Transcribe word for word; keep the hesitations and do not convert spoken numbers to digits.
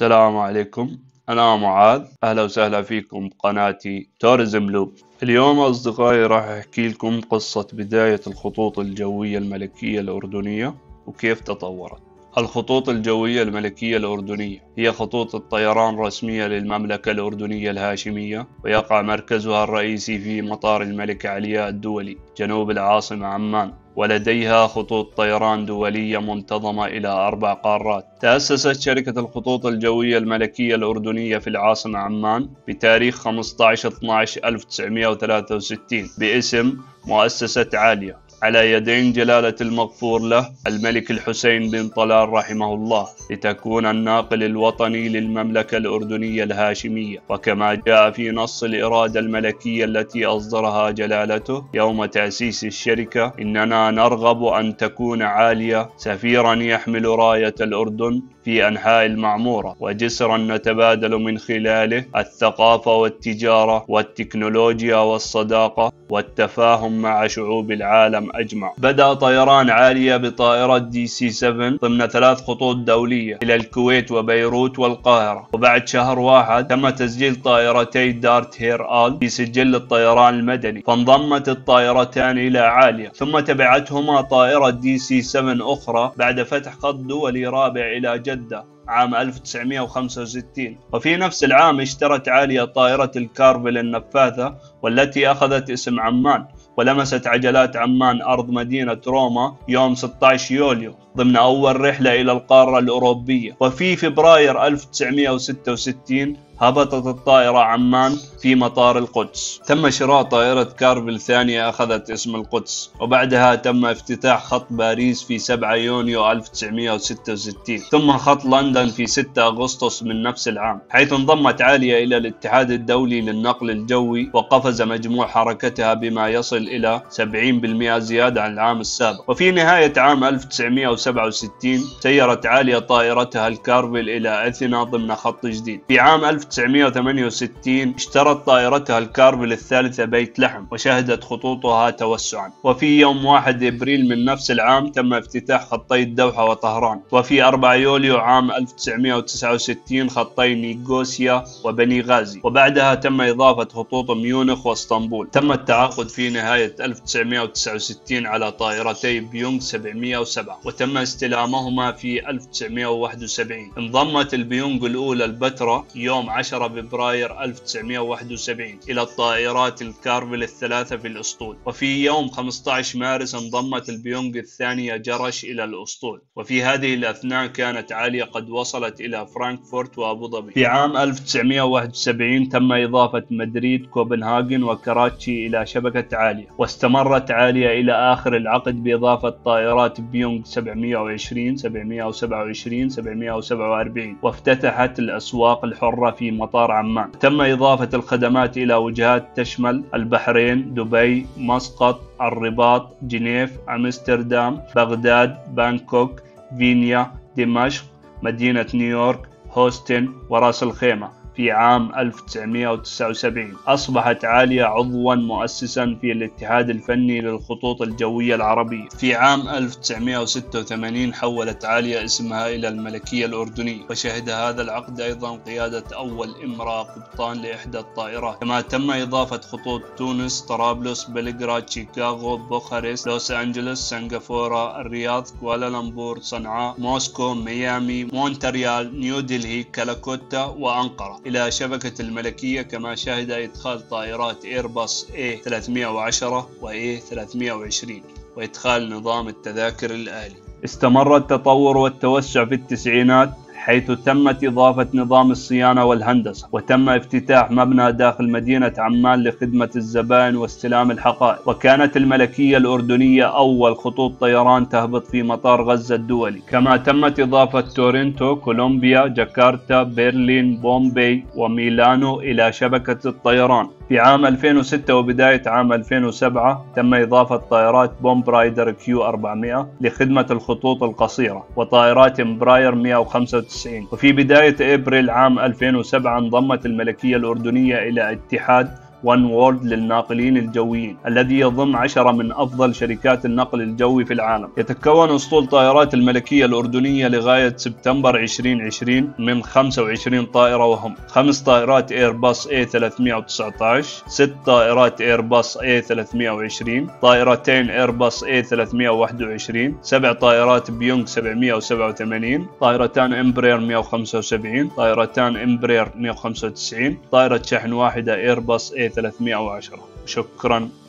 السلام عليكم. أنا معاذ، أهلا وسهلا فيكم بقناتي توريزم لوب. اليوم أصدقائي راح أحكي لكم قصة بداية الخطوط الجوية الملكية الأردنية وكيف تطورت. الخطوط الجوية الملكية الأردنية هي خطوط الطيران الرسمية للمملكة الأردنية الهاشمية، ويقع مركزها الرئيسي في مطار الملك علياء الدولي جنوب العاصمة عمان، ولديها خطوط طيران دولية منتظمة إلى أربع قارات. تأسست شركة الخطوط الجوية الملكية الأردنية في العاصمة عمان بتاريخ خمسة عشر اثني عشر ألف وتسعمائة وثلاثة وستين باسم مؤسسة عالية، على يدين جلالة المغفور له الملك الحسين بن طلال رحمه الله، لتكون الناقل الوطني للمملكة الأردنية الهاشمية. وكما جاء في نص الإرادة الملكية التي أصدرها جلالته يوم تأسيس الشركة: إننا نرغب أن تكون عالية سفيرا يحمل راية الأردن في أنحاء المعمورة، وجسرا نتبادل من خلاله الثقافة والتجارة والتكنولوجيا والصداقة والتفاهم مع شعوب العالم أجمع. بدأ طيران عالية بطائرة دي سي سبعة ضمن ثلاث خطوط دولية إلى الكويت وبيروت والقاهرة، وبعد شهر واحد تم تسجيل طائرتي دارت هير آل في سجل الطيران المدني، فانضمت الطائرتان إلى عالية، ثم تبعتهما طائرة دي سي سبعة أخرى بعد فتح خط دولي رابع إلى جدة عام ألف وتسعمائة وخمسة وستين. وفي نفس العام اشترت عالية طائرة الكارفل النفاثة والتي أخذت اسم عمان، ولمست عجلات عمان أرض مدينة روما يوم ستة عشر يوليو ضمن أول رحلة إلى القارة الأوروبية. وفي فبراير ألف وتسعمائة وستة وستين هبطت الطائرة عمان في مطار القدس. تم شراء طائرة كارفل ثانية أخذت اسم القدس، وبعدها تم افتتاح خط باريس في سبعة يونيو ألف وتسعمائة وستة وستين، ثم خط لندن في ستة أغسطس من نفس العام، حيث انضمت عالية إلى الاتحاد الدولي للنقل الجوي، وقفز مجموع حركتها بما يصل إلى سبعين بالمئة زيادة عن العام السابق. وفي نهاية عام ألف وتسعمائة وسبعة وستين سيرت عالية طائرتها الكارفل إلى أثينا ضمن خط جديد. في عام ألف وتسعمائة وثمانية وستين اشترت طائرتها الكارفل الثالثة بيت لحم، وشهدت خطوطها توسعا. وفي يوم واحد إبريل من نفس العام تم افتتاح خطي الدوحة وطهران. وفي أربعة يوليو عام ألف وتسعمائة وتسعة وستين خطي نيغوسيا وبني غازي، وبعدها تم إضافة خطوط ميونخ واسطنبول. تم التعاقد في نهاية ألف وتسعمائة وتسعة وستين على طائرتي بيونغ سبعمائة وسبعة، وتم استلامهما في ألف وتسعمائة وواحد وسبعين. انضمت البيونغ الأولى البتراء يوم عشرة فبراير ألف وتسعمائة وواحد وسبعين إلى الطائرات الكارفل الثلاثة في الأسطول. وفي يوم خمسة عشر مارس انضمت البيونغ الثانية جرش إلى الأسطول. وفي هذه الأثناء كانت عالية قد وصلت إلى فرانكفورت وأبو ظبي. في عام ألف وتسعمائة وواحد وسبعين تم إضافة مدريد، كوبنهاغن وكراتشي إلى شبكة عالية، واستمرت عالية إلى آخر العقد بإضافة طائرات بيونغ سبعمائة وعشرين، سبعمائة وسبعة وعشرين، سبعمائة وسبعة وأربعين، وافتتحت الأسواق الحرة في مطار عمان. تم إضافة الخدمات إلى وجهات تشمل البحرين، دبي، مسقط، الرباط، جنيف، أمستردام، بغداد، بانكوك، فينيا، دمشق، مدينة نيويورك، هوستن، وراس الخيمة. في عام ألف وتسعمائة وتسعة وسبعين أصبحت عالية عضوا مؤسسا في الاتحاد الفني للخطوط الجوية العربية. في عام ألف وتسعمائة وستة وثمانين حولت عالية اسمها إلى الملكية الأردنية، وشهد هذا العقد أيضا قيادة أول امرأة قبطان لإحدى الطائرات. كما تم إضافة خطوط تونس، طرابلس، بلغراد، شيكاغو، بوخارست، لوس أنجلوس، سنغافورة، الرياض، كوالالمبور، صنعاء، موسكو، ميامي، مونتريال، نيودلهي، كالاكوتا، وأنقرة إلى شبكة الملكية. كما شهد إدخال طائرات إيرباص إيه ثلاثمائة وعشرة و إيه ثلاثمائة وعشرين، وإدخال نظام التذاكر الآلي. استمر التطور والتوسع في التسعينات، حيث تمت إضافة نظام الصيانة والهندسة، وتم افتتاح مبنى داخل مدينة عمان لخدمة الزبائن واستلام الحقائب. وكانت الملكية الأردنية أول خطوط طيران تهبط في مطار غزة الدولي. كما تمت إضافة تورنتو، كولومبيا، جاكرتا، برلين، بومبي، وميلانو إلى شبكة الطيران. في عام ألفين وستة وبداية عام ألفين وسبعة تم إضافة طائرات بومبرايدر كيو أربعمائة لخدمة الخطوط القصيرة، وطائرات امبراير مئة وخمسة وتسعين. وفي بداية إبريل عام ألفين وسبعة انضمت الملكية الأردنية إلى اتحاد وان وورلد للناقلين الجويين، الذي يضم عشرة من أفضل شركات النقل الجوي في العالم. يتكون أسطول طائرات الملكية الأردنية لغاية سبتمبر ألفين وعشرين من خمسة وعشرين طائرة، وهم خمس طائرات إيرباص إيه ثلاثمئة وتسعة عشر، ست طائرات إيرباص إيه ثلاثمئة وعشرين، طائرتين إيرباص إيه ثلاثمئة وواحد وعشرين، سبع طائرات بيونغ سبعمئة وسبعة وثمانين، طائرتان إمبرير مئة وخمسة وسبعين، طائرتان إمبرير مئة وخمسة وتسعين، طائرة شحن واحدة إيرباص إيه ثلاثمئة وعشرة. شكرا.